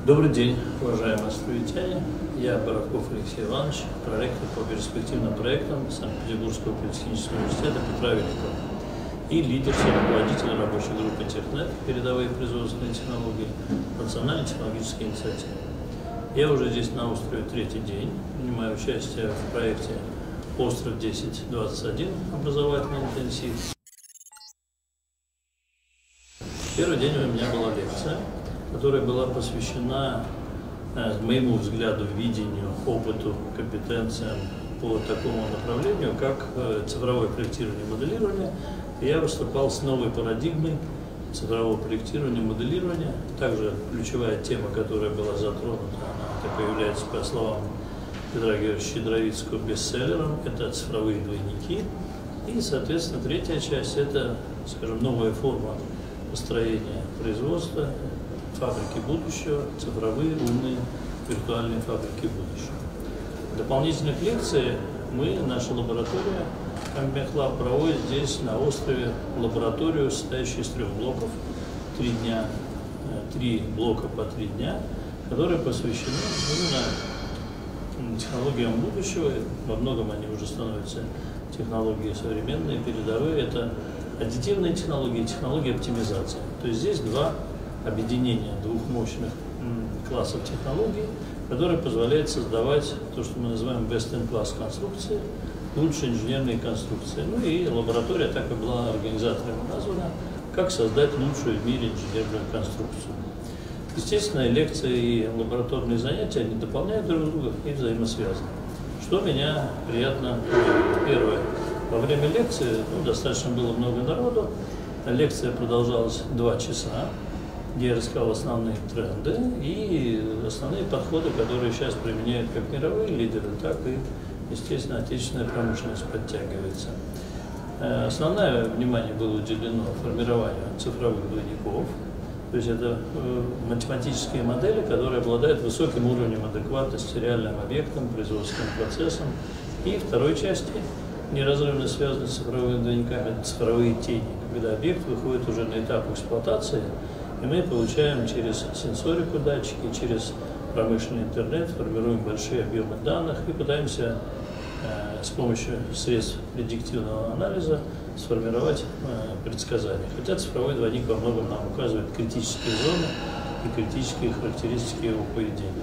Добрый день, уважаемые островитяне. Я Бараков Алексей Иванович, проректор по перспективным проектам Санкт-Петербургского политехнического университета Петра Великого и лидер руководителя рабочей группы Технет «Передовые производственные технологии» Национальной технологической инициативы. Я уже здесь на острове третий день, принимаю участие в проекте «Остров 1021. Образовательный интенсив». Первый день у меня была лекция, которая была посвящена, моему взгляду, видению, опыту, компетенциям по такому направлению, как цифровое проектирование и моделирование. Я выступал с новой парадигмой цифрового проектирования и моделирования. Также ключевая тема, которая была затронута, она так и является, по словам Петра Георгиевича Щедровицкого, бестселлером, это цифровые двойники. И, соответственно, третья часть – это, скажем, новая форма построения производства, фабрики будущего, цифровые, умные, виртуальные фабрики будущего. Дополнительных лекций наша лаборатория Комбехлаб проводит здесь на острове лабораторию, состоящую из 3 блоков, 3 дня, 3 блока по 3 дня, которые посвящены именно технологиям будущего. Во многом они уже становятся технологии современные, передовые. Это аддитивные технологии и технологии оптимизации. То есть здесь объединение двух мощных классов технологий, которые позволяют создавать то, что мы называем best-in-class конструкции, лучшие инженерные конструкции. Ну и лаборатория так и была организатором названа, как создать лучшую в мире инженерную конструкцию. Естественно, лекции и лабораторные занятия, они дополняют друг друга и взаимосвязаны. Что меня приятно удивило. Первое. Во время лекции достаточно было много народу. Лекция продолжалась 2 часа, где я рассказал основные тренды и основные подходы, которые сейчас применяют как мировые лидеры, так и, естественно, отечественная промышленность подтягивается. Основное внимание было уделено формированию цифровых двойников, то есть это математические модели, которые обладают высоким уровнем адекватности реальным объектам, производственным процессам. И второй части неразрывно связаны с цифровыми двойниками, это цифровые тени, когда объект выходит уже на этап эксплуатации, и мы получаем через сенсорику датчики, через промышленный интернет, формируем большие объемы данных и пытаемся с помощью средств предиктивного анализа сформировать предсказания. Хотя цифровой двойник во многом нам указывает критические зоны и критические характеристики его поведения.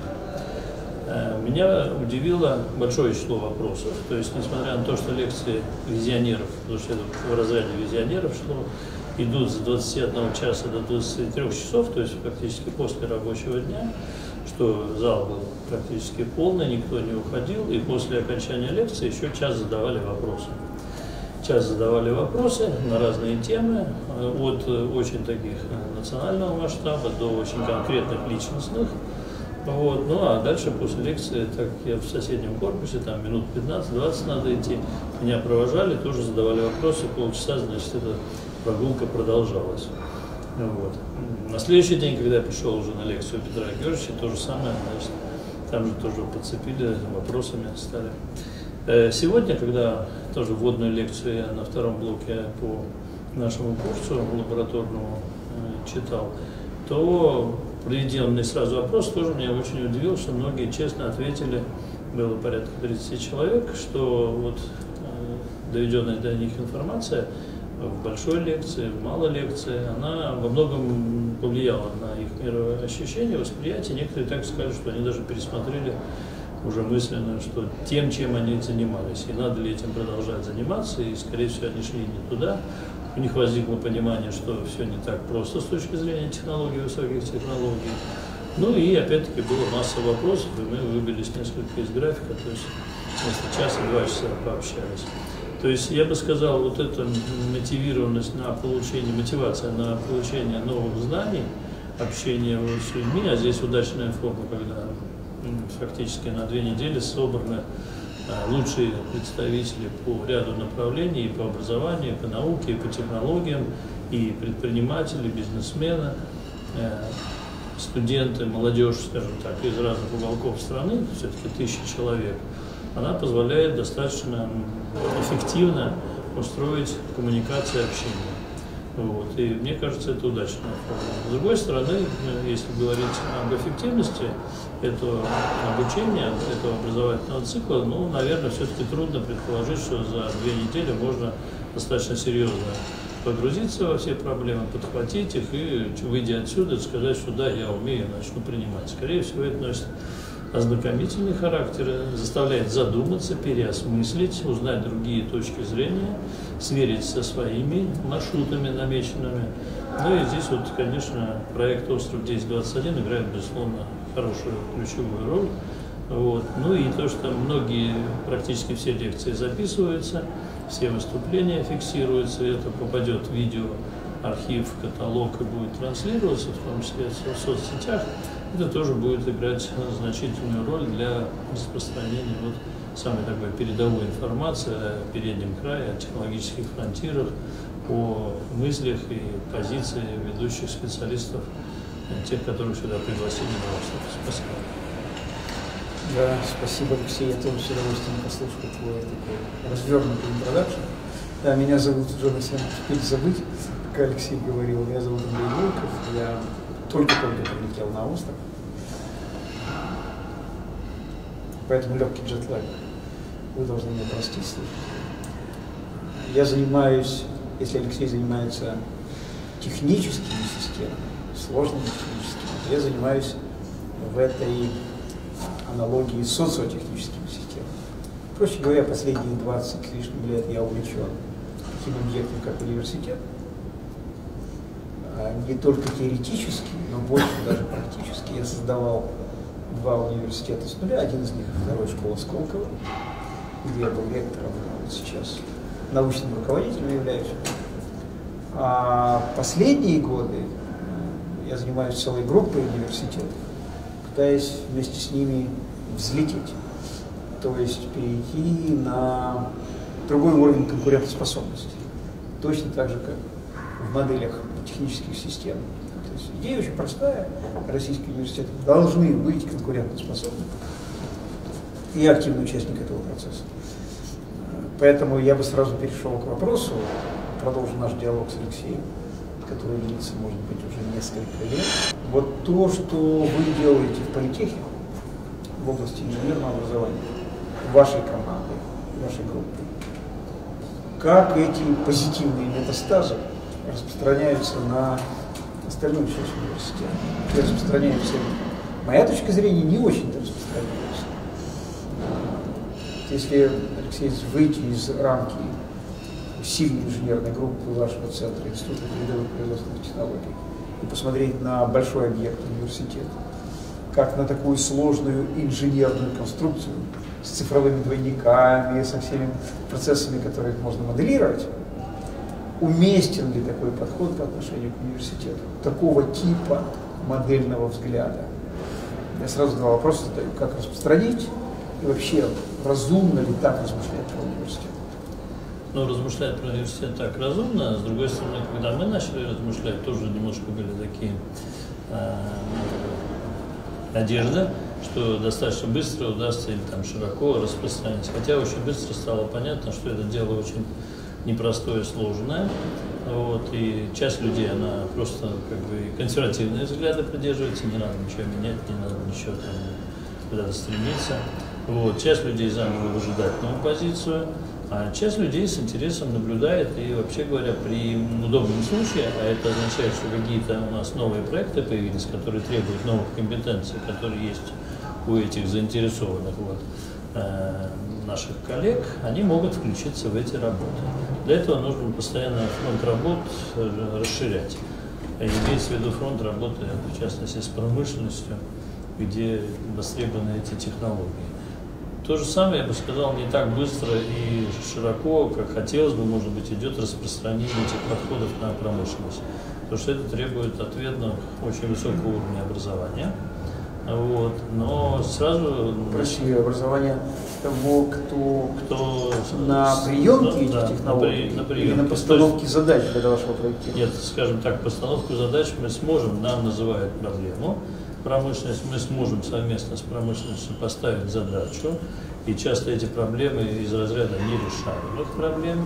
Меня удивило большое число вопросов, то есть, несмотря на то, что лекции визионеров, потому что это в разряде визионеров шло, идут с 21 часа до 23 часов, то есть фактически после рабочего дня, что зал был практически полный, никто не уходил, и после окончания лекции еще час задавали вопросы. Час задавали вопросы на разные темы, от очень таких национального масштаба до очень конкретных личностных. Вот. Ну а дальше после лекции, так как я в соседнем корпусе, там минут 15-20 надо идти, меня провожали, тоже задавали вопросы, полчаса, значит, эта прогулка продолжалась. Вот. На следующий день, когда я пришел уже на лекцию Петра Георгиевича, то же самое, значит, там же тоже подцепили, вопросами стали. Сегодня, когда тоже вводную лекцию я на 2-м блоке по нашему курсу лабораторному читал, то проведенный сразу опрос тоже меня очень удивил, что многие честно ответили, было порядка 30 человек, что вот доведенная до них информация в большой лекции, в малой лекции, она во многом повлияла на их мироощущение, восприятие. Некоторые так сказали, что они даже пересмотрели уже мысленно, что тем, чем они занимались, и надо ли этим продолжать заниматься, и, скорее всего, они шли не туда. У них возникло понимание, что все не так просто с точки зрения технологий, высоких технологий. Ну и, опять-таки, было масса вопросов, и мы выбились несколько из графика, то есть вместо часа 2 часа пообщались. То есть я бы сказал, вот эта мотивированность на получение, мотивация на получение новых знаний, общение с людьми, а здесь удачная форма, когда фактически на 2 недели собраны лучшие представители по ряду направлений, и по образованию, и по науке, и по технологиям, и предприниматели, бизнесмены, студенты, молодежь, скажем так, из разных уголков страны, все-таки 1000 человек, она позволяет достаточно эффективно устроить коммуникацию и общение. Вот. И мне кажется, это удачная форма. С другой стороны, если говорить об эффективности этого обучения, этого образовательного цикла, ну, наверное, все-таки трудно предположить, что за 2 недели можно достаточно серьезно погрузиться во все проблемы, подхватить их и, выйдя отсюда, сказать, что да, я умею, начну принимать. Скорее всего, это носит ознакомительный характер, заставляет задуматься, переосмыслить, узнать другие точки зрения, сверить со своими маршрутами намеченными. Ну и здесь вот, конечно, проект «Остров 1021» играет, безусловно, хорошую ключевую роль. Вот. Ну и то, что многие, практически все лекции записываются, все выступления фиксируются, это попадет в видеоархив, каталог и будет транслироваться, в том числе в соцсетях, это тоже будет играть значительную роль для распространения вот самой такой передовой информации о переднем крае, о технологических фронтирах, о мыслях и позиции ведущих специалистов, тех, которых сюда пригласили на выставку. Спасибо. Да, спасибо, Алексей. Я тоже с удовольствием послушал твой такой развернутый интродакшн. Да, меня зовут, уже на всем успели забыть, пока Алексей говорил. Меня зовут Андрей Волков. Я только-только прилетел на остров. Поэтому легкий джетлаг. Вы должны меня простить. Я занимаюсь, если Алексей занимается техническими системами, сложными техническими, я занимаюсь в этой аналогии с социотехническими системами. Проще говоря, последние 20 с лишним лет я увлечен таким объектом, как университет. Не только теоретически, но больше даже практически. Я создавал 2 университета с нуля. Один из них — вторая школа Сколково, где я был ректором, вот сейчас научным руководителем являюсь. А последние годы я занимаюсь целой группой университетов, пытаясь вместе с ними взлететь, то есть перейти на другой уровень конкурентоспособности. Точно так же, как в моделях технических систем. То есть идея очень простая. Российские университеты должны быть конкурентоспособны. И я активный участник этого процесса. Поэтому я бы сразу перешел к вопросу, продолжу наш диалог с Алексеем, который длится, может быть, уже несколько лет. Вот то, что вы делаете в политехе, в области инженерного образования, вашей командой, вашей группой, как эти позитивные метастазы распространяются на остальную часть университета. И распространяются, моя точка зрения, не очень-то распространяются. Если, Алексей, выйти из рамки сильной инженерной группы вашего центра, Института передовых производственных технологий, и посмотреть на большой объект университета, как на такую сложную инженерную конструкцию с цифровыми двойниками, со всеми процессами, которые можно моделировать, уместен ли такой подход по отношению к университету, такого типа модельного взгляда? Я сразу 2 вопроса задаю. Как распространить и вообще разумно ли так размышлять про университет? Ну, размышлять про университет так разумно, а с другой стороны, когда мы начали размышлять, тоже немножко были такие надежды, что достаточно быстро удастся или там широко распространить. Хотя очень быстро стало понятно, что это дело очень непростое, сложное. Вот, и часть людей, она просто как бы консервативные взгляды придерживается, не надо ничего менять, не надо ничего там куда-то стремиться. Вот, часть людей заняла выжидательную позицию, а часть людей с интересом наблюдает и, вообще говоря, при удобном случае, а это означает, что какие-то у нас новые проекты появились, которые требуют новых компетенций, которые есть у этих заинтересованных наших коллег, они могут включиться в эти работы. Для этого нужно постоянно фронт работ расширять. Имеется в виду фронт работы, в частности, с промышленностью, где востребованы эти технологии. То же самое, я бы сказал, не так быстро и широко, как хотелось бы, может быть, идет распространение этих подходов на промышленность. Потому что это требует ответно очень высокого уровня образования. Вот. Но сразу... Прости, образование того, кто на приемке этих технологий или на постановке задач для вашего проектирования? Нет, скажем так, постановку задач мы сможем, нам называют проблему. Промышленность, мы сможем совместно с промышленностью поставить задачу, и часто эти проблемы из разряда нерешаемых проблем.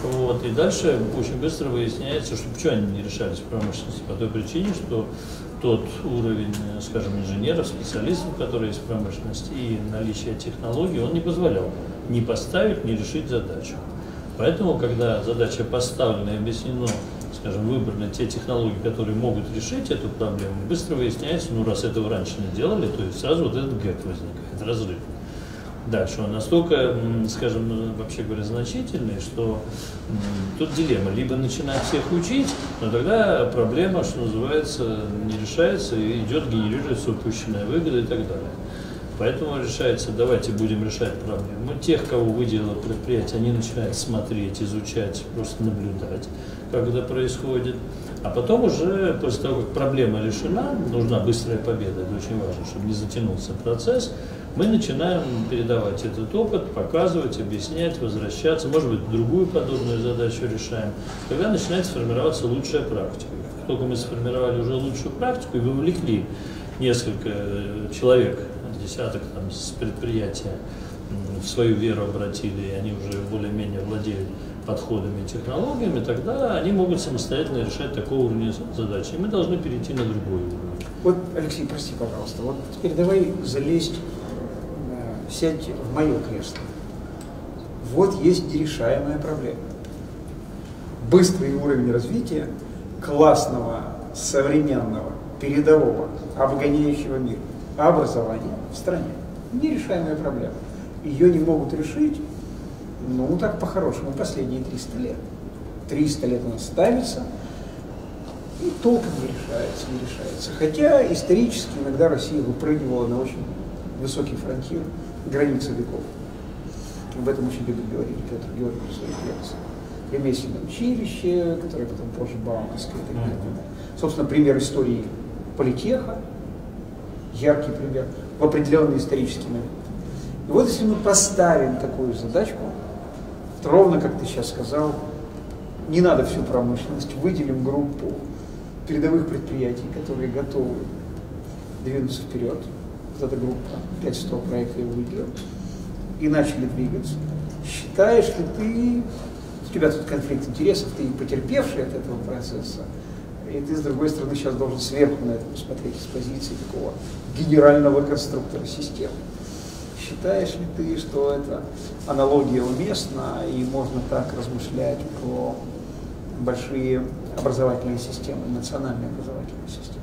Вот. И дальше очень быстро выясняется, что почему они не решались в промышленности. По той причине, что тот уровень, скажем, инженеров, специалистов, которые есть в промышленности, и наличие технологий, он не позволял ни поставить, ни решить задачу. Поэтому, когда задача поставлена и объяснено, скажем, выбраны те технологии, которые могут решить эту проблему, быстро выясняется, ну раз этого раньше не делали, то есть сразу вот этот гэп возникает, разрыв. Дальше он настолько, скажем, вообще говоря, значительный, что тут дилемма. Либо начинать всех учить, но тогда проблема, что называется, не решается и идет, генерируется упущенная выгода и так далее. Поэтому решается, давайте будем решать проблему. Тех, кого выделило предприятие, они начинают смотреть, изучать, просто наблюдать, как это происходит. А потом уже, после того, как проблема решена, нужна быстрая победа, это очень важно, чтобы не затянулся процесс, мы начинаем передавать этот опыт, показывать, объяснять, возвращаться, может быть, другую подобную задачу решаем. Тогда начинает сформироваться лучшая практика. Как только мы сформировали уже лучшую практику и вовлекли несколько человек, десяток там, с предприятия, в свою веру обратили, и они уже более-менее владеют подходами и технологиями, тогда они могут самостоятельно решать такого уровня задачи. И мы должны перейти на другой уровень. Вот, Алексей, прости, пожалуйста, вот теперь давай залезть, сядь в мое кресло. Вот есть нерешаемая проблема. Быстрый уровень развития классного, современного, передового, обгоняющего мир образования в стране. Нерешаемая проблема. Ее не могут решить, ну так по-хорошему, последние 300 лет. 300 лет она ставится, и толком не решается. Хотя исторически иногда Россия выпрыгивала на очень высокий фронтир, границы веков. Об этом очень любит говорить Петр Георгиевич в своих лекциях. Ремесленное училище, которое потом позже Бауманское и так далее. Собственно, пример истории политеха, яркий пример, в определенный исторический момент. И вот если мы поставим такую задачку, то ровно как ты сейчас сказал, не надо всю промышленность, выделим группу передовых предприятий, которые готовы двинуться вперед. Вот эта группа, 500 проектов выделил, и начали двигаться. Считаешь ли ты, у тебя тут конфликт интересов, ты потерпевший от этого процесса, и ты, с другой стороны, сейчас должен сверху на это посмотреть с позиции такого генерального конструктора системы. Считаешь ли ты, что эта аналогия уместна, и можно так размышлять про большие образовательные системы, национальные образовательные системы?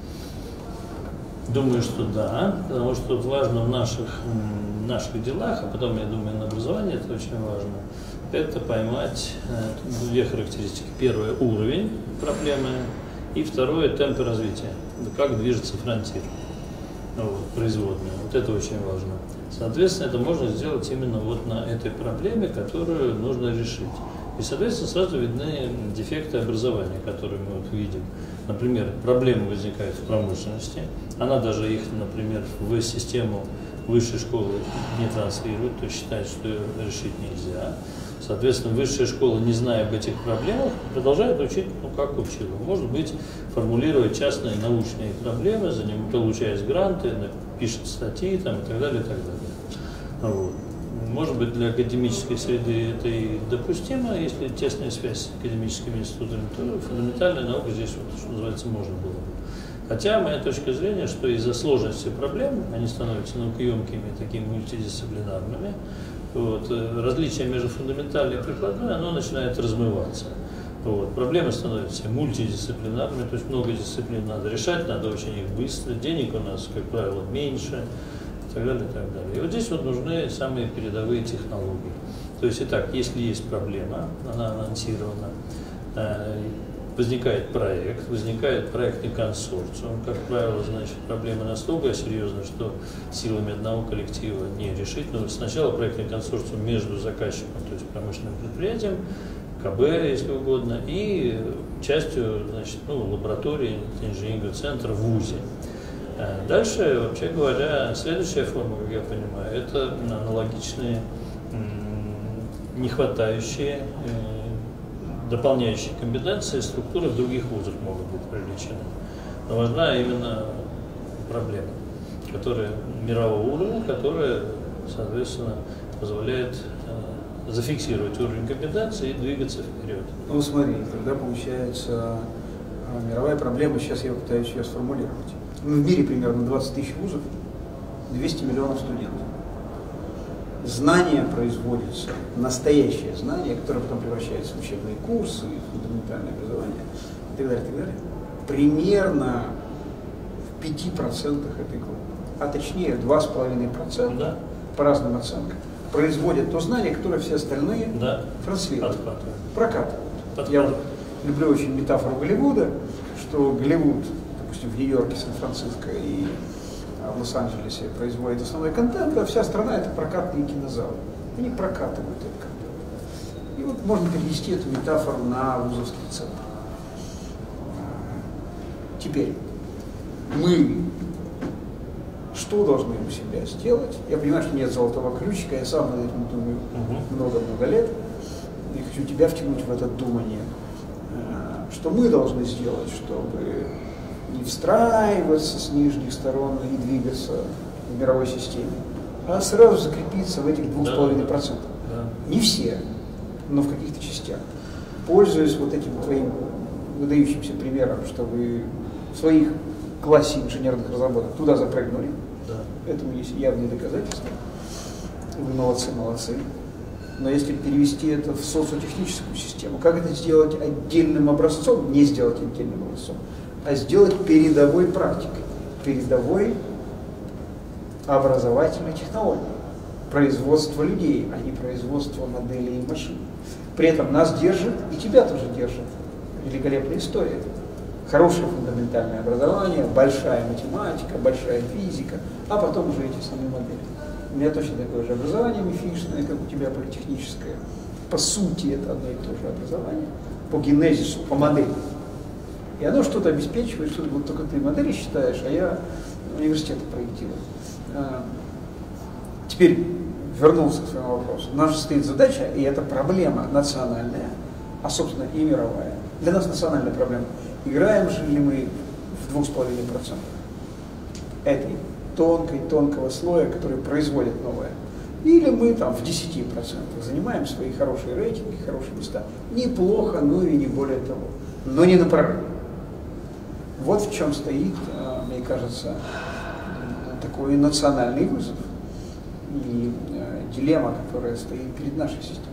Думаю, что да, потому что тут важно в наших делах, а потом, я думаю, на образовании это очень важно, это поймать две характеристики. Первое – уровень проблемы, и второе – темпы развития, как движется фронтир, производная. Вот это очень важно. Соответственно, это можно сделать именно вот на этой проблеме, которую нужно решить. И, соответственно, сразу видны дефекты образования, которые мы вот видим. Например, проблемы возникают в промышленности, она даже их, например, в систему высшей школы не транслирует, то есть считает, что ее решить нельзя. Соответственно, высшая школа, не зная об этих проблемах, продолжает учить, ну, как учила. Может быть, формулировать частные научные проблемы, за ним получает гранты, пишет статьи там, и так далее, и так далее. Вот. Может быть, для академической среды это и допустимо, если тесная связь с академическими институтами, то фундаментальная наука здесь, вот, что называется, можно было бы. Хотя моя точка зрения, что из-за сложности проблем они становятся наукоемкими, такими мультидисциплинарными, вот, различие между фундаментальной и прикладной, оно начинает размываться. Вот, проблемы становятся мультидисциплинарными, то есть много дисциплин надо решать, надо очень их быстро, денег у нас, как правило, меньше, и так далее, и так далее. И вот здесь вот нужны самые передовые технологии. То есть, итак, если есть проблема, она анонсирована, возникает проектный консорциум, как правило, значит, проблема настолько серьезная, что силами одного коллектива не решить. Но сначала проектный консорциум между заказчиком, то есть промышленным предприятием, КБ, если угодно, и частью, значит, лаборатории, инженерного центра в ВУЗе. Дальше, вообще говоря, следующая форма, как я понимаю, это аналогичные, не хватающие, дополняющие компетенции, структуры в других вузах могут быть привлечены. Но важна именно проблема, которая мирового уровня, которая, соответственно, позволяет зафиксировать уровень компетенции и двигаться вперед. Ну смотри, тогда получается мировая проблема, сейчас я пытаюсь ее сформулировать. В мире примерно 20 тысяч вузов, 200 миллионов студентов. Знания производятся, настоящее знание, которое потом превращается в учебные курсы, в фундаментальное образование и так далее, примерно в 5% этой группы, а точнее 2,5%, да, по разным оценкам, производят то знание, которое все остальные транслируют, прокатывают. Я вот люблю очень метафору Голливуда, что Голливуд, допустим, в Нью-Йорке, Сан-Франциско и в Лос-Анджелесе производит основной контент, а вся страна — это прокатные кинозалы. Они прокатывают этот контент. И вот можно перевести эту метафору на вузовский центр. Теперь мы что должны у себя сделать? Я понимаю, что нет золотого ключика, я сам над этим думаю много-много лет, и хочу тебя втянуть в это думание. Что мы должны сделать, чтобы не встраиваться с нижних сторон и двигаться в мировой системе, а сразу закрепиться в этих 2,5%. Не все, но в каких-то частях. Пользуясь вот этим твоим выдающимся примером, что вы в своих классе инженерных разработок туда запрыгнули, этому есть явные доказательства. Вы молодцы. Но если перевести это в социотехническую систему, как это сделать отдельным образцом, не сделать отдельным образцом, а сделать передовой практикой, передовой образовательной технологией, производство людей, а не производство моделей и машин. При этом нас держит, и тебя тоже держит, великолепная история. Хорошее фундаментальное образование, большая математика, большая физика, а потом уже эти самые модели. У меня точно такое же образование мифичное, как у тебя политехническое. По сути, это одно и то же образование, по генезису, по модели. И оно что-то обеспечивает, что вот только ты модели считаешь, а я университеты проектирую. Теперь вернулся к своему вопросу. У нас же стоит задача, и это проблема национальная, а собственно и мировая. Для нас национальная проблема. Играем же ли мы в 2,5% этой тонкого слоя, который производит новое? Или мы там в 10% занимаем свои хорошие рейтинги, хорошие места. Неплохо, но и не более того. Но не на прорыв. Вот в чем стоит, мне кажется, такой национальный вызов и дилемма, которая стоит перед нашей системой.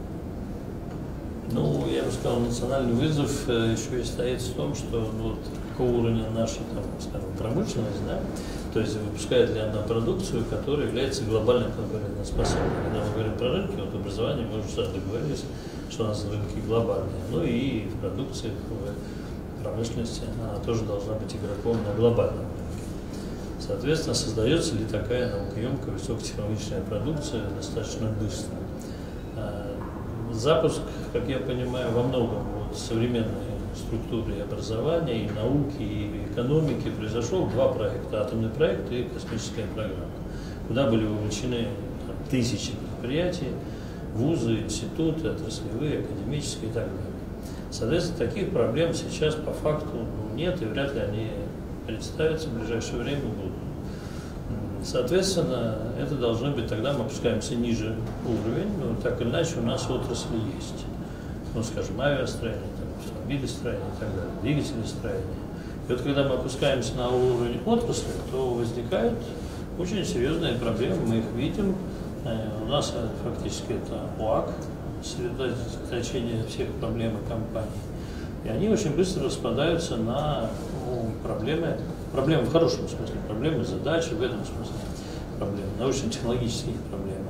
Ну, я бы сказал, национальный вызов еще и стоит в том, что вот какого уровня наша, там, скажем, промышленность, да, то есть выпускает ли она продукцию, которая является глобально конкурентоспособной. Когда мы говорим про рынки, вот образование, мы уже сразу договорились, что у нас рынки глобальные. Ну и в продукции, в промышленности она тоже должна быть игроком на глобальном рынке. Соответственно, создается ли такая наукоемкая высокотехнологичная продукция достаточно быстро. Запуск, как я понимаю, во многом вот, современной структуре образования, и науки, и экономики произошел два проекта: атомный проект и космическая программа, куда были вовлечены тысячи предприятий, вузы, институты, отраслевые, академические и так далее. Соответственно, таких проблем сейчас по факту нет, и вряд ли они представятся в ближайшее время будут. Соответственно, это должны быть, тогда мы опускаемся ниже уровень, но так или иначе у нас отрасли есть. Ну, скажем, авиастроение, автомобилестроение и так далее, двигателестроение. И вот когда мы опускаемся на уровень отрасли, то возникают очень серьезные проблемы, мы их видим. У нас фактически это ОАК, сосредоточение всех проблем и компаний. И они очень быстро распадаются на проблемы в хорошем смысле, проблемы, задачи, в этом смысле проблемы, научно-технологические проблемы.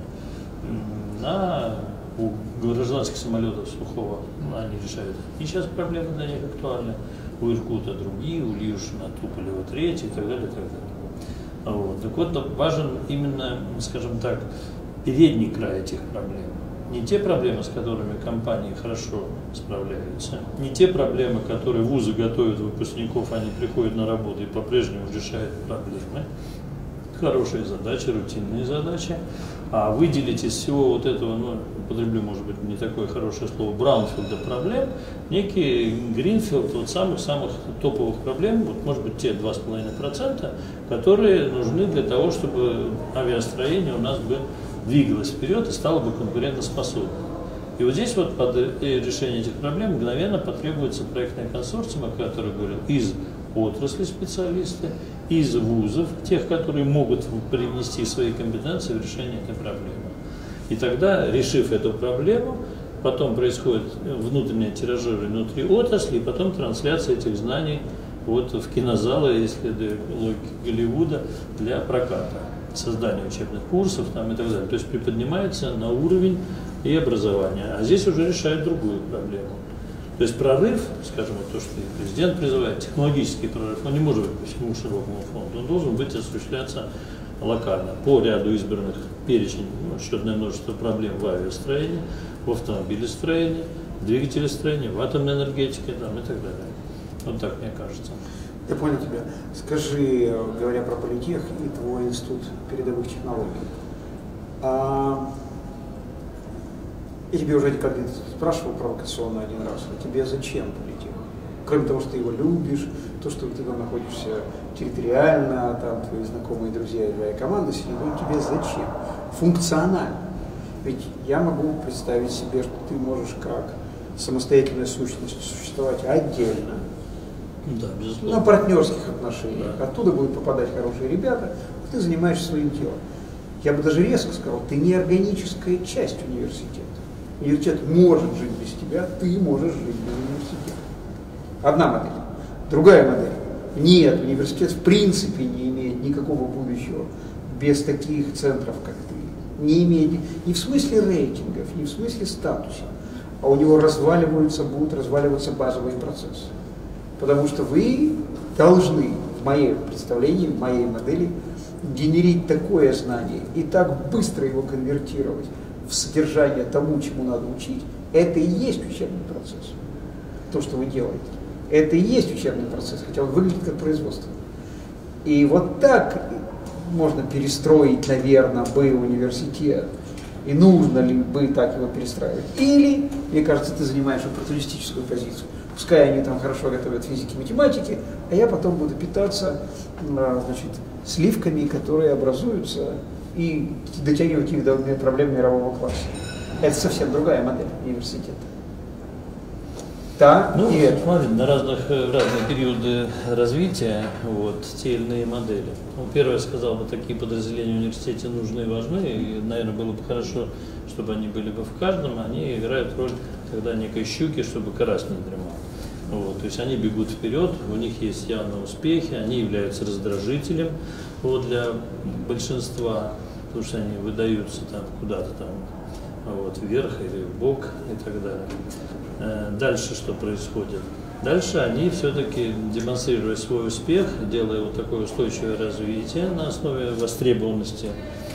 У гражданских самолетов Сухого они решают. И сейчас проблемы для них актуальны. У Иркута другие, у Ильюшина, Туполева третьи и так далее, и так далее. Вот. Так вот, важен именно, скажем так, передний край этих проблем. Не те проблемы, с которыми компании хорошо справляются, не те проблемы, которые вузы готовят выпускников, они приходят на работу и по-прежнему решают проблемы, хорошие задачи, рутинные задачи, а выделить из всего вот этого, ну, употреблю, может быть, не такое хорошее слово, браунфилда проблем, некий гринфилд вот самых-самых топовых проблем, вот, может быть, те 2,5%, которые нужны для того, чтобы авиастроение у нас бы двигалась вперед и стала бы конкурентоспособной. И вот здесь вот под решение этих проблем мгновенно потребуется проектный консорциум, о котором говорил, из отрасли специалисты, из вузов, тех, которые могут привнести свои компетенции в решение этой проблемы. И тогда, решив эту проблему, потом происходит внутреннее тиражирование внутри отрасли, и потом трансляция этих знаний вот в кинозалы, если логике Голливуда, для проката, создания учебных курсов там, и так далее. То есть приподнимается на уровень и образования. А здесь уже решает другую проблему. То есть прорыв, скажем, вот то, что и президент призывает, технологический прорыв, он не может быть по всему широкому фронту, он должен быть осуществляться локально, по ряду избранных перечень, счетное множество проблем в авиастроении, в автомобилестроении, в двигателестроении, в атомной энергетике там, и так далее. Вот так мне кажется. Я понял тебя. Скажи, говоря про политех и твой институт передовых технологий, я тебе уже как-то спрашивал провокационно один раз, а тебе зачем политех? Кроме того, что ты его любишь, то, что ты там находишься территориально, там твои знакомые, друзья и твоя команда сидят, он тебе зачем? Функционально. Ведь я могу представить себе, что ты можешь как самостоятельная сущность существовать отдельно, да, безусловно, на партнерских отношениях. Да. Оттуда будут попадать хорошие ребята, а ты занимаешься своим делом. Я бы даже резко сказал, ты не органическая часть университета. Университет может жить без тебя, ты можешь жить без университета. Одна модель. Другая модель. Нет, университет в принципе не имеет никакого будущего без таких центров, как ты. Не имеет ни в смысле рейтингов, ни в смысле статуса. А у него будут разваливаться базовые процессы. Потому что вы должны, в моем представлении, в моей модели, генерить такое знание и так быстро его конвертировать в содержание тому, чему надо учить, это и есть учебный процесс. То, что вы делаете. Это и есть учебный процесс, хотя он выглядит как производство. И вот так можно перестроить, наверное, университет. И нужно ли бы так его перестраивать. Или, мне кажется, ты занимаешь оппортунистическую позицию. Пускай они там хорошо готовят физики, математики, а я потом буду питаться, значит, сливками, которые образуются, и дотягивать их до проблем мирового класса. Это совсем другая модель университета. Да, ну, и это. Смотри, на разные периоды развития вот, те или иные модели. Ну, первое, я сказал бы, такие подразделения в университете нужны и важны, и, наверное, было бы хорошо, чтобы они были бы в каждом. Они играют роль, когда некой щуки, чтобы карась не дремал. Вот, то есть они бегут вперед, у них есть явные успехи, они являются раздражителем вот, для большинства, потому что они выдаются там куда-то там вот, вверх или вбок и так далее. Дальше что происходит? Дальше они все-таки, демонстрируя свой успех, делая вот такое устойчивое развитие на основе востребованности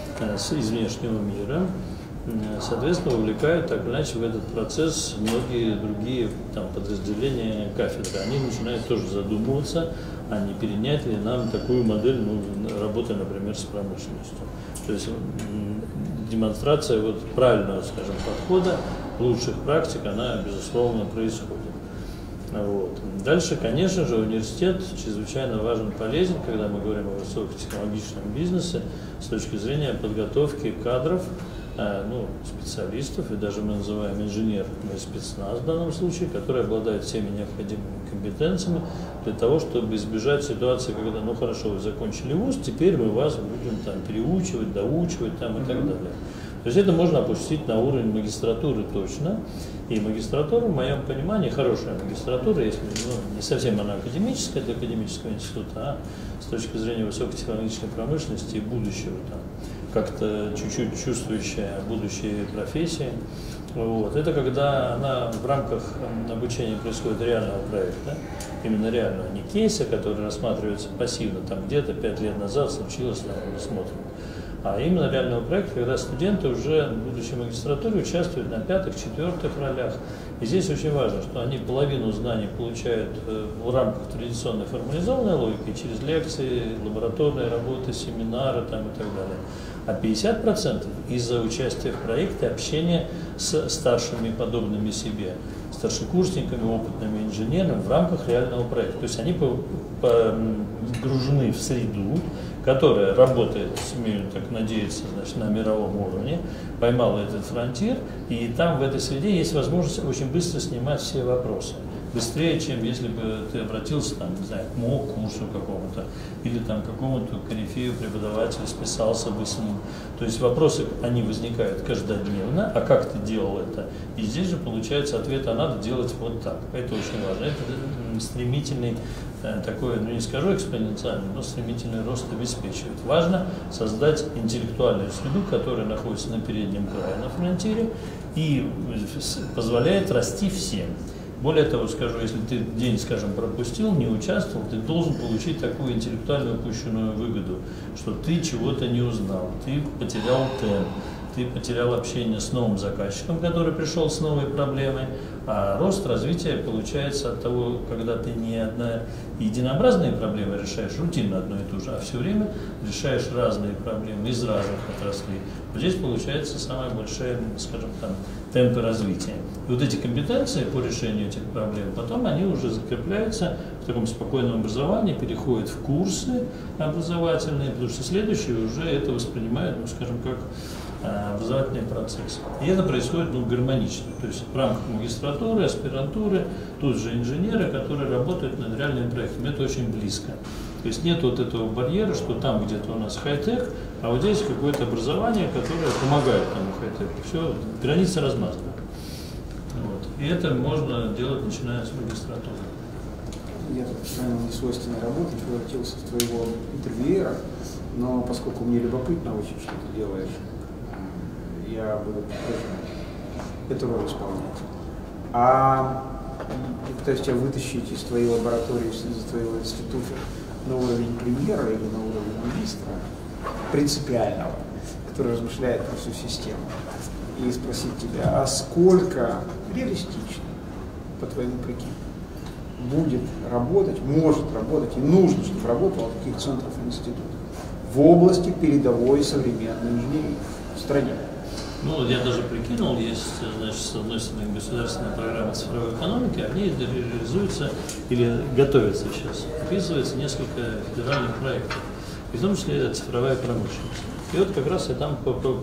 из внешнего мира, соответственно, увлекают так или иначе в этот процесс многие другие там, подразделения кафедры. Они начинают тоже задумываться, а не перенять ли нам такую модель работы, например, с промышленностью. То есть демонстрация вот правильного, скажем, подхода, лучших практик, она, безусловно, происходит. Вот. Дальше, конечно же, университет чрезвычайно важен, полезен, когда мы говорим о высокотехнологичном бизнесе с точки зрения подготовки кадров, специалистов, и даже мы называем инженерный спецназ в данном случае, который обладает всеми необходимыми компетенциями для того, чтобы избежать ситуации, когда, ну хорошо, вы закончили вуз, теперь мы вас будем там переучивать, доучивать там, и так далее. То есть это можно опустить на уровень магистратуры точно. И магистратура, в моем понимании, хорошая магистратура, если не совсем она академическая для академического института, а с точки зрения высокотехнологичной промышленности и будущего там, как-то чуть-чуть чувствующая будущие профессии. Вот. Это когда она в рамках обучения происходит реального проекта, именно реального, не кейса, который рассматривается пассивно, там где-то 5 лет назад случилось, там, мы смотрим, а именно реального проекта, когда студенты уже в будущей магистратуре участвуют на 5-х, 4-х ролях. И здесь очень важно, что они половину знаний получают в рамках традиционной формализованной логики, через лекции, лабораторные работы, семинары там, и так далее. А 50% из-за участия в проекте, общения с старшими подобными себе, старшекурсниками, опытными инженерами в рамках реального проекта. То есть они погружены в среду, которая работает, смею так надеяться, значит, на мировом уровне, поймала этот фронтир, и там в этой среде есть возможность очень быстро снимать все вопросы. Быстрее, чем если бы ты обратился там, не знаю, к МООК, курсу какому-то, или там какому-то корифею преподавателю, списался бы с ним. То есть вопросы, они возникают каждодневно, а как ты делал это? И здесь же получается ответ, а надо делать вот так. Это очень важно. Это стремительный такой, ну не скажу экспоненциальный, но стремительный рост обеспечивает. Важно создать интеллектуальную среду, которая находится на переднем крае, на фронтире, и позволяет расти всем. Более того, скажу, если ты день, скажем, пропустил, не участвовал, ты должен получить такую интеллектуально упущенную выгоду, что ты чего-то не узнал, ты потерял темп, ты потерял общение с новым заказчиком, который пришел с новой проблемой, а рост развития получается от того, когда ты не одна единообразные проблемы решаешь, рутинно одно и то же, а все время решаешь разные проблемы из разных отраслей. Вот здесь получается самая большая, скажем, там, темпы развития. И вот эти компетенции по решению этих проблем, потом они уже закрепляются в таком спокойном образовании, переходят в курсы образовательные, потому что следующие уже это воспринимают, ну, скажем, как образовательный процесс. И это происходит, ну, гармонично. То есть в рамках магистратуры, аспирантуры, тут же инженеры, которые работают над реальным проектом. Это очень близко. То есть нет вот этого барьера, что там где-то у нас хай-тек, а вот здесь какое-то образование, которое помогает тому хай-теку. Все, границы размазаны. Вот. И это можно делать, начиная с магистратуры. Я так понимаю, не свойственной работе, превратился в твоего интервьюера, но поскольку мне любопытно очень, что ты делаешь, я буду эту роль исполнять. А пытаюсь тебя вытащить из твоей лаборатории, из твоего института на уровень премьера или на уровень магистра, принципиального, который размышляет про всю систему, и спросить тебя, а сколько реалистично, по твоему прикиду, будет работать, может работать и нужно, чтобы работало таких центров и институтов в области передовой современной инженерии в стране? Ну, я даже прикинул, есть, значит, с одной стороны, государственная программа цифровой экономики, а в ней реализуется или готовится сейчас, описывается несколько федеральных проектов, в том числе это цифровая промышленность. И вот как раз я там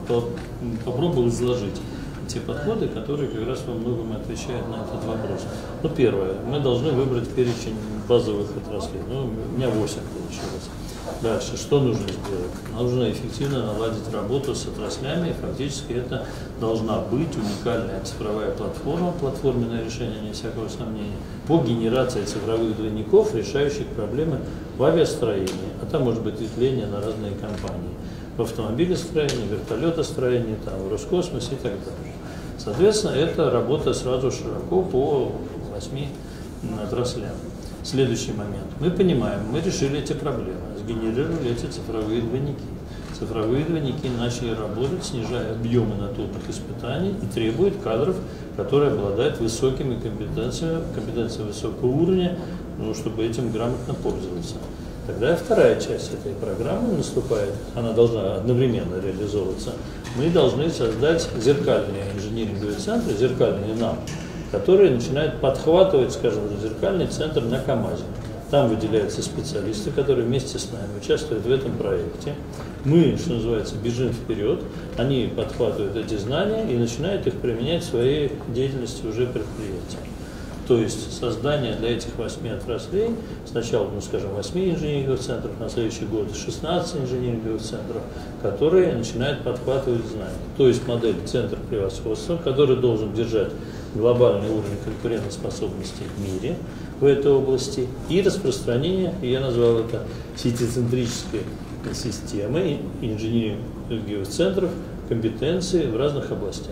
попробовал изложить те подходы, которые как раз во многом отвечают на этот вопрос. Ну, первое, мы должны выбрать перечень базовых отраслей. Ну, у меня 8 получилось. Дальше, что нужно сделать? Нужно эффективно наладить работу с отраслями, и фактически это должна быть уникальная цифровая платформа, платформенное решение, не всякого сомнения, по генерации цифровых двойников, решающих проблемы в авиастроении, а там может быть ветвление на разные компании, в автомобилестроении, вертолетостроении, там, в Роскосмосе и так далее. Соответственно, это работа сразу широко по 8 отраслям. Следующий момент. Мы понимаем, мы решили эти проблемы, сгенерировали эти цифровые двойники. Цифровые двойники начали работать, снижая объемы натурных испытаний и требуют кадров, которые обладают высокими компетенциями высокого уровня, ну, чтобы этим грамотно пользоваться. Тогда вторая часть этой программы наступает, она должна одновременно реализовываться. Мы должны создать зеркальные инжиниринговые центры, зеркальные нам, которые начинают подхватывать, скажем, зеркальный центр на КАМАЗе. Там выделяются специалисты, которые вместе с нами участвуют в этом проекте. Мы, что называется, бежим вперед, они подхватывают эти знания и начинают их применять в своей деятельности уже предприятия. То есть создание для этих 8 отраслей, сначала, ну, скажем, 8 инжиниринговых центров, на следующий год 16 инжиниринговых центров, которые начинают подхватывать знания. То есть модель центра превосходства, который должен держать глобальный уровень конкурентоспособности в мире в этой области, и распространение, я назвал это сетицентрической системы инжиниринговых центров компетенции в разных областях.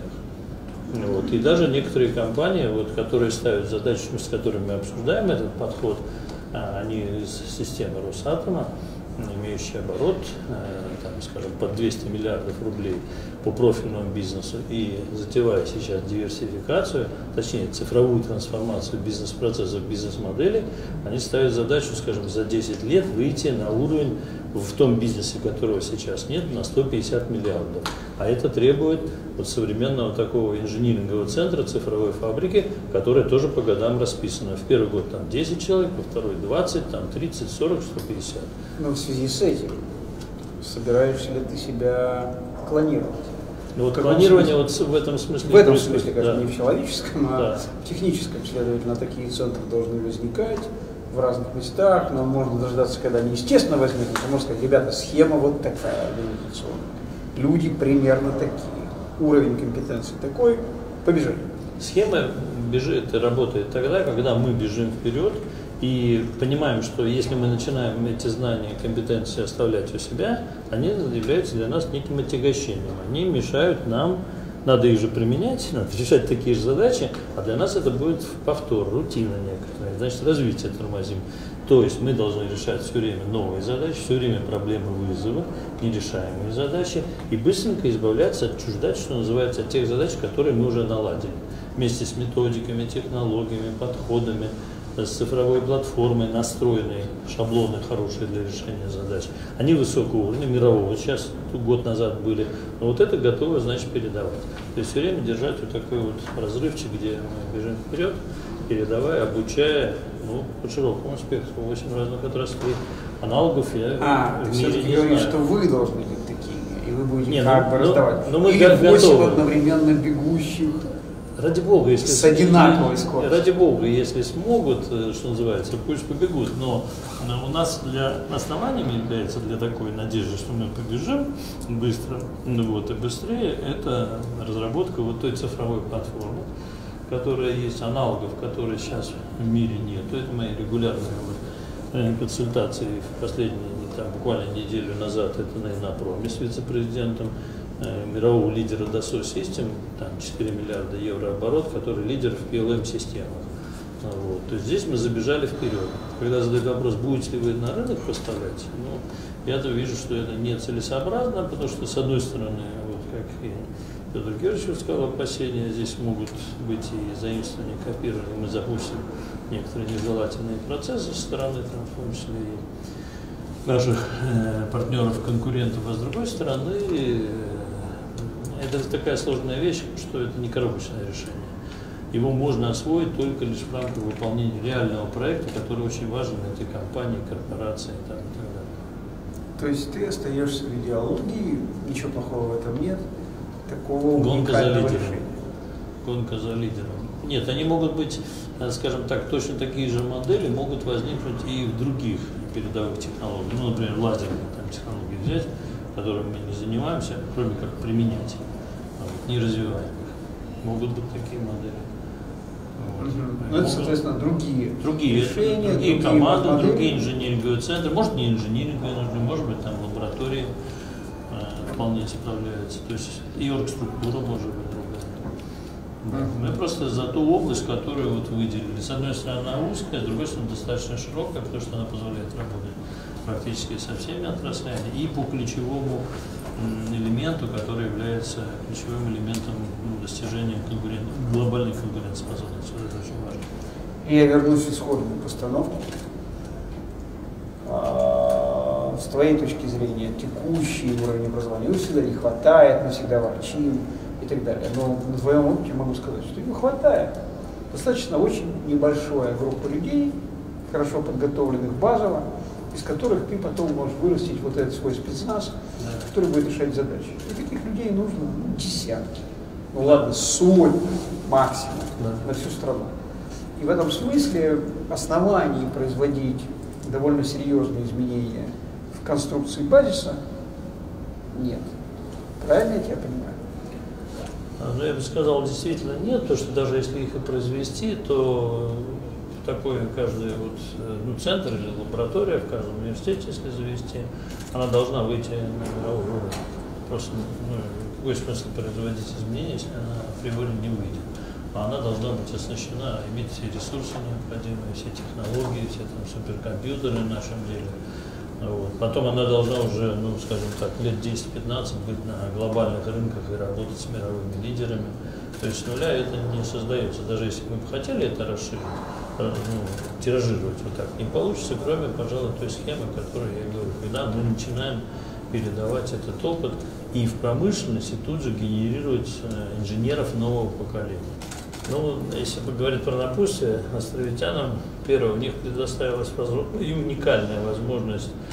Вот. И даже некоторые компании, вот, которые ставят задачу, с которыми мы обсуждаем этот подход, они из системы Росатома, имеющие оборот, там, скажем, под 200 миллиардов рублей по профильному бизнесу, и затевая сейчас диверсификацию, точнее цифровую трансформацию бизнес-процессов, бизнес-моделей, они ставят задачу, скажем, за 10 лет выйти на уровень в том бизнесе, которого сейчас нет, на 150 миллиардов. А это требует вот современного такого инжинирингового центра, цифровой фабрики, которая тоже по годам расписана. В первый год там 10 человек, во второй 20, там 30, 40, 150. Но в связи с этим собираешься ли ты себя клонировать? Ну, вот клонирование вот в этом смысле. В этом смысле, конечно, да. не в человеческом, а да. в техническом. Следовательно, такие центры должны возникать в разных местах, но можно дождаться, когда они естественно возникнут, и можно сказать, ребята, схема вот такая организационная. Люди примерно такие. Уровень компетенции такой, побежали. Схема бежит и работает тогда, когда мы бежим вперед и понимаем, что если мы начинаем эти знания и компетенции оставлять у себя, они являются для нас неким отягощением. Они мешают нам, надо их же применять, надо решать такие же задачи, а для нас это будет повтор, рутина некоторая, значит развитие тормозим. То есть мы должны решать все время новые задачи, все время проблемы, вызовы, нерешаемые задачи и быстренько избавляться, отчуждать, что называется, от тех задач, которые мы уже наладили. Вместе с методиками, технологиями, подходами, с цифровой платформой, настроенные шаблоны хорошие для решения задач. Они высокого уровня, мирового. Сейчас год назад были. Но вот это готово, значит, передавать. То есть все время держать вот такой вот разрывчик, где мы бежим вперед, передавая, обучая, ну, по широкому спектру, 8 разных отраслей. Аналогов я в мире не знаю. Что вы должны быть такими, и вы будете бы раздавать. Но мы или 8 готовы. Одновременно бегущих. Ради Бога, если с одинаковой скоростью. Ради Бога, если смогут, что называется, пусть побегут. Но у нас основанием является для такой надежды, что мы побежим быстро, вот, и быстрее, это разработка вот той цифровой платформы, которая есть, аналогов, которые сейчас в мире нет. Это мои регулярные консультации в последние, там, буквально неделю назад, это на Иннопроме с вице-президентом, мирового лидера Dassault System, там 4 миллиарда евро оборот, который лидер в PLM-системах. Вот. То есть здесь мы забежали вперед. Когда задают вопрос, будете ли вы на рынок поставлять, ну, я-то вижу, что это нецелесообразно, потому что, с одной стороны, вот как и Петр Георгиевич сказал, опасения здесь могут быть и заимствования, копирования, мы запустим некоторые нежелательные процессы со стороны, там, в том числе и наших партнеров, конкурентов, а с другой стороны, это такая сложная вещь, что это не коробочное решение. Его можно освоить только лишь в рамках выполнения реального проекта, который очень важен для этой компании, корпорации и так далее. То есть ты остаешься в идеологии, ничего плохого в этом нет, такого Гонка за лидером. решения. Гонка за лидером. Нет, они могут быть, скажем так, точно такие же модели могут возникнуть и в других передовых технологиях. Ну, например, лазерные там, технологии взять, которыми мы не занимаемся, кроме как применять, не развиваем их. Могут быть такие модели. Вот. Ну, это, соответственно, другие решения, другие команды, модели. Другие инженеринговые центры. Может, не инженеринговые нужны, может быть, там лаборатории вполне справляются. То есть и оргструктура может быть другая. Мы просто за ту область, которую вот выделили. С одной стороны, она узкая, с другой стороны, достаточно широкая, потому что она позволяет работать практически со всеми отраслями и по ключевому элементу, который является ключевым элементом достижения глобальной конкурентоспособности. Это очень важно. Я вернусь к исходной постановке. С твоей точки зрения, текущий уровень образования его всегда не хватает, мы всегда ворчим и так далее. Но на твоем опыте могу сказать, что его хватает. Достаточно очень небольшая группа людей, хорошо подготовленных базово, из которых ты потом можешь вырастить вот этот свой спецназ, который будет решать задачи. И таких людей нужно десятки. Ну ладно, сотни максимум на всю страну. И в этом смысле оснований производить довольно серьезные изменения в конструкции базиса нет. Правильно я тебя понимаю? Ну, я бы сказал, действительно нет, потому что даже если их и произвести, то такой каждый вот, центр или лаборатория в каждом университете, если завести, она должна выйти на мировой уровень. Просто какой смысл производить изменения, если она априори не выйдет. А она должна быть оснащена, иметь все ресурсы необходимые, все технологии, все там суперкомпьютеры в нашем деле. Вот. Потом она должна уже, скажем так, лет 10-15 быть на глобальных рынках и работать с мировыми лидерами. То есть с нуля это не создается. Даже если мы бы хотели это расширить, тиражировать вот так, не получится, кроме, пожалуй, той схемы, которую я говорю. Когда мы начинаем передавать этот опыт и в промышленности тут же генерировать инженеров нового поколения. Если поговорить про напутствие, островитянам, первое, у них предоставилась и уникальная возможность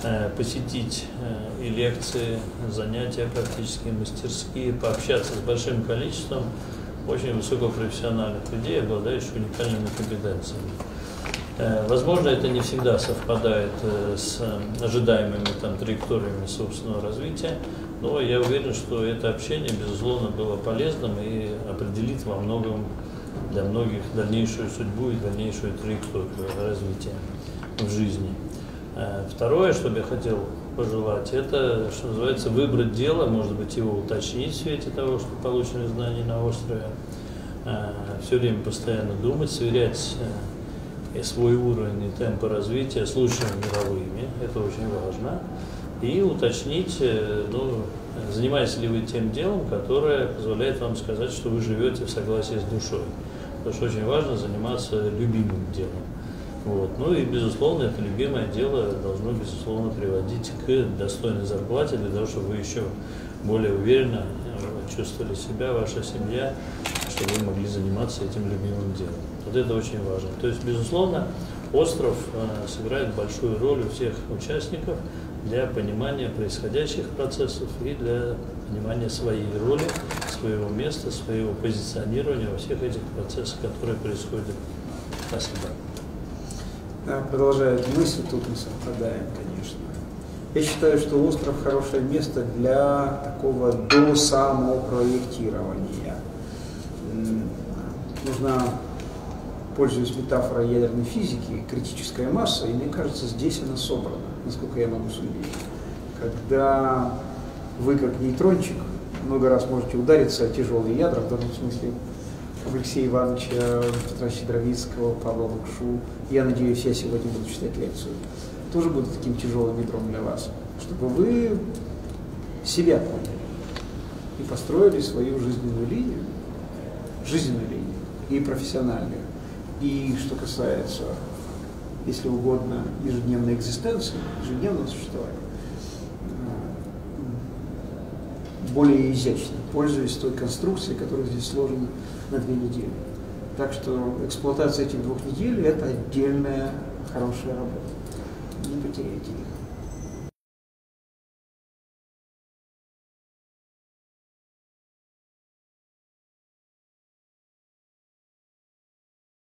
посетить и лекции, занятия практические, мастерские, пообщаться с большим количеством очень высокопрофессиональных людей, обладающих уникальными компетенциями. Возможно, это не всегда совпадает с ожидаемыми траекториями собственного развития, но я уверен, что это общение, безусловно, было полезным и определит во многом для многих дальнейшую судьбу и дальнейшую траекторию развития в жизни. Второе, что бы я хотел пожелать, это, что называется, выбрать дело, может быть, его уточнить в свете того, что получены знания на острове, все время постоянно думать, сверять свой уровень и темпы развития с лучшими мировыми, это очень важно, и уточнить, занимаетесь ли вы тем делом, которое позволяет вам сказать, что вы живете в согласии с душой, потому что очень важно заниматься любимым делом. И, безусловно, это любимое дело должно, безусловно, приводить к достойной зарплате, для того, чтобы вы еще более уверенно чувствовали себя, ваша семья, чтобы вы могли заниматься этим любимым делом. Это очень важно. То есть, безусловно, остров сыграет большую роль у всех участников для понимания происходящих процессов и для понимания своей роли, своего места, своего позиционирования во всех этих процессах, которые происходят. Спасибо. Продолжая эту мысль, тут мы совпадаем, конечно. Я считаю, что остров хорошее место для такого досамопроектирования. Нужна, пользуясь метафорой ядерной физики, критическая масса, и мне кажется, здесь она собрана, насколько я могу судить. Когда вы, как нейтрончик, много раз можете удариться о тяжелые ядра, в данном смысле Алексея Ивановича, Петра Щедровицкого, Павла Лукшу. Я надеюсь, я сегодня буду читать лекцию. Тоже будет таким тяжелым ядром для вас, чтобы вы себя поняли и построили свою жизненную линию и профессиональную. И что касается, если угодно, ежедневной экзистенции, ежедневного существования, более изящно, пользуясь той конструкцией, которая здесь сложена на 2 недели. Так что эксплуатация этих 2 недель – это отдельная хорошая работа. Не потеряйте их.